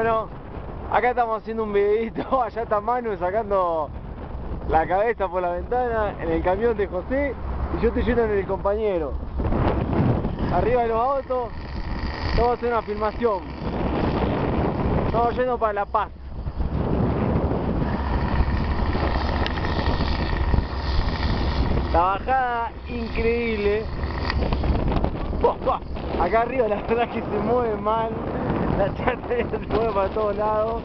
Bueno, acá estamos haciendo un videito, allá está Manu sacando la cabeza por la ventana en el camión de José y yo estoy yendo en el compañero. Arriba de los autos, vamos a hacer una filmación. Estamos yendo para La Paz. La bajada increíble. Acá arriba la verdad que se mueve mal. La chartera se mueve para todos lados.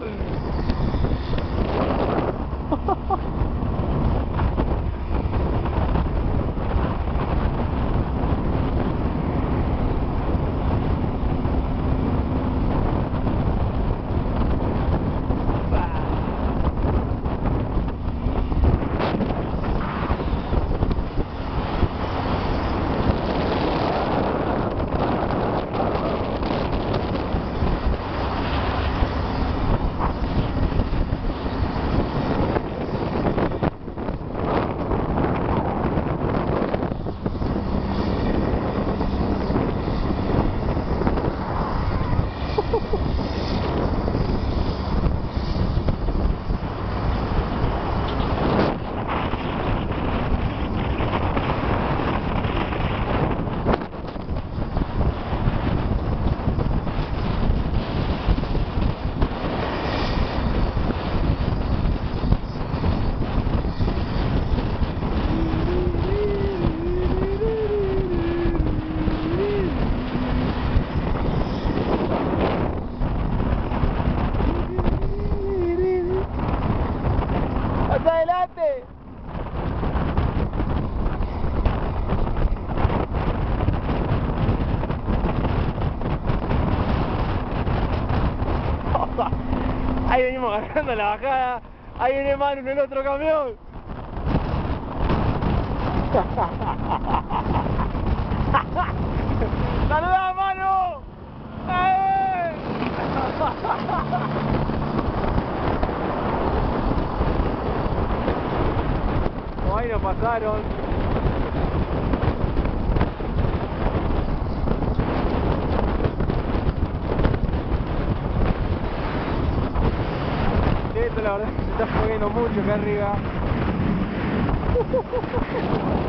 ¡Hasta adelante! Ahí venimos agarrando la bajada. Ahí viene Manu en el otro camión. ¡Saluda, Manu! ¡Eh! Oh, ahí nos pasaron. Esto la verdad es que se está moviendo mucho acá arriba.